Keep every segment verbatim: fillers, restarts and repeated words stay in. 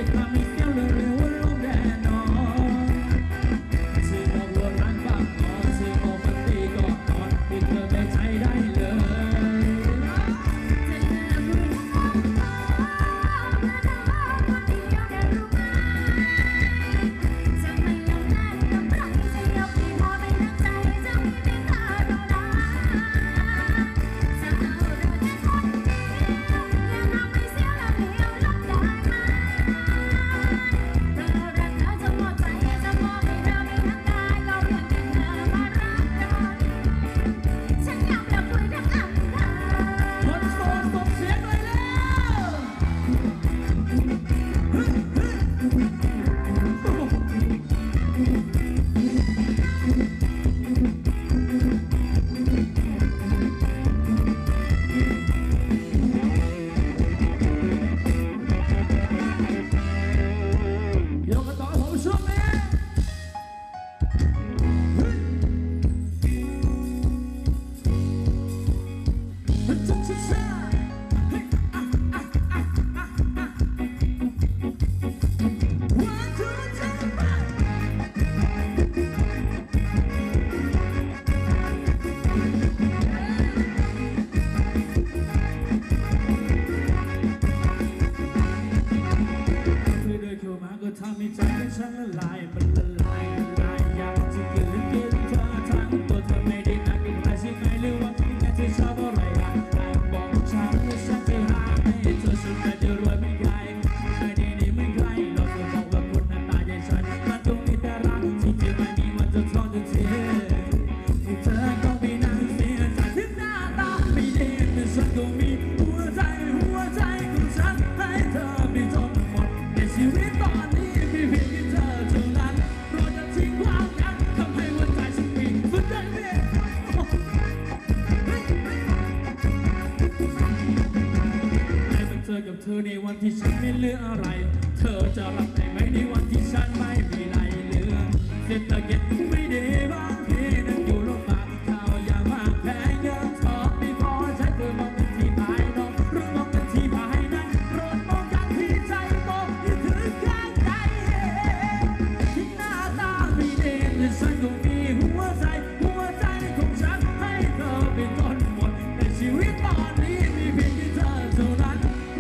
เธอในวันที่ฉันไม่เหลืออะไรเธอจะรับได้ไหมในวันที่ฉันไม่มีอะไรเหลือเศรษฐกิจไม่ดีบางทีนั่งอยู่ลำบากข้าวยามากแพงเงินทองไม่พอใช้เธอมองกันที่ภายนอกหรือมองกันที่ภายในโปรดมองกันที่ใจมองที่ถึงข้างใจที่หน้าตาไม่ดีแต่ฉันก็มีหัวใจหัวใจของฉันให้เธอเป็นต้นหมดในชีวิตตอนนี้มีเพียงแค่เธอเท่านั้น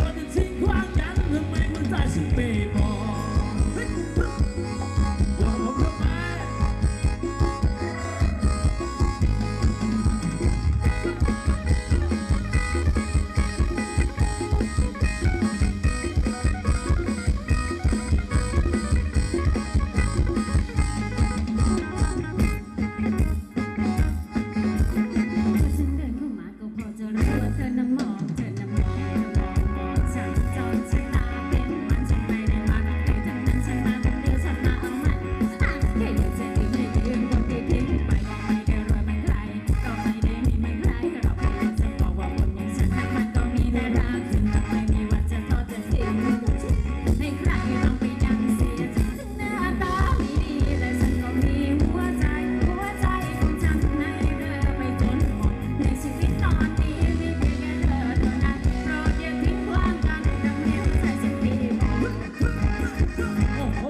ฉันไม่บอกว่าผมทำไมฉันเดินเข้ามาก็พอจะรู้ว่าเธอน่ะมองเธอน่ะมองฉันจนฉันตาเป็นมันฉันไม่ได้มาใครทั้งนั้นฉันมาคนเดียวฉันมาเอามันแค่อยากจะได้ไม่ยืนคนที่ทิ้งไปก็ไม่ได้รวยเหมือนใครก็ไม่ได้มีเหมือนใครเราไปแล้วจะบอกว่าคนอย่างฉันทั้งมันก็มีแต่รักถึงแต่ไม่มีวันจะทอดจะทิ้งให้ใครต้องไปดังเสียถึงหน้าตาไม่ดีแต่ฉันก็มีหัวใจหัวใจของฉันให้เธอไปจนหมดในชีวิตตอนนี้มีเพียงแค่เธอเท่านั้นโปรดอย่าทิ้งความกันดังเนี้ยใจฉันไม่บอกโอ้โห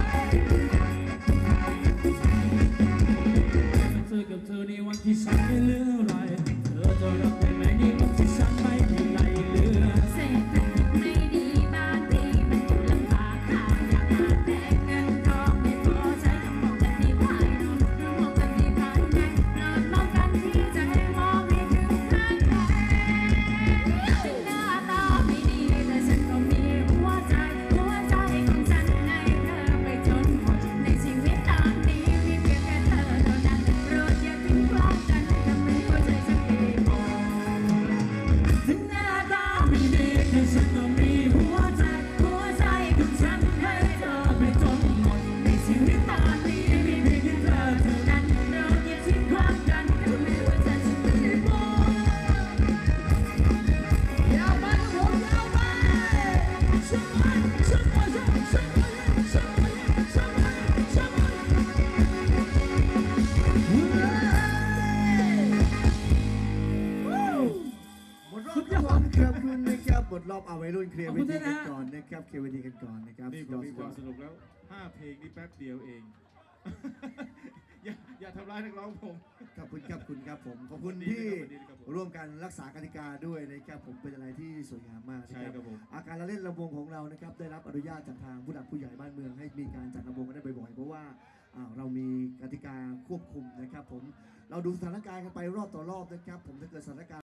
เธอกับเธอในวันที่ฉันไม่เหลืออะไรเธอจะรับได้ไหมในวันที่ฉันไม่มีอะไรเหลือเศรษฐกิจไม่ดีบางทีมันอยู่ลำบากข้าวอยากมาแต่เงินทองไม่พอใช้ต้องมองกันที่ภายนอกต้องมองกันที่ภายในนอนมองกันที่ใจมองไม่ถึงข้างในถึงหน้าตาไม่ดีแต่ฉันก็มีหัวใจหัวใจของฉันให้เธอไปจนหมดในชีวิตตอนนี้มีเพียงแค่เธอเท่านั้นโปรดอย่าทิ้งความกันทำให้หัวใจฉันไม่บอกถึงหน้าตาไม่ดีแต่ฉันก็มีหัวใจหัวใจของฉันให้เธอไปจนหมดในชีวิตตอนนี้มีเพียงแค่เธอเท่านั้นโปรดอย่าทิ้งความกันทำให้หัวใจฉันไม่บอกยาวไปครับผมยาวไปช่วยหน่อยช่วยหน่อยช่วยหน่อยช่วยหน่อยช่วยหน่อยช่วยหน่อยช่วยหน่อยหมดรอบครับขอบคุณนะครับหมดรอบเอาไว้รุ่นเคลียร์เวทีกันก่อนนะครับเคลียร์เวทีกันก่อนนะครับนี่ก็มีความสนุกแล้วห้าเพลงนี่แป๊บเดียวเอง อย่าอย่าทำร้ายนักร้องผมขอบคุณครับคุณครับผมขอบคุณที่ร่วมกันรักษากติกาด้วยนะครับผมเป็นอะไรที่สวยงามมากนะครับอาการละเล่นลำวงของเรานะครับได้รับอนุญาตจากทางผู้หลักผู้ใหญ่บ้านเมืองให้มีการจัดลำวงกันได้บ่อยๆเพราะว่าเรามีกติกาควบคุมนะครับผมเราดูสถานการณ์กันไปรอบต่อรอบนะครับผมถ้าเกิดสถานการณ์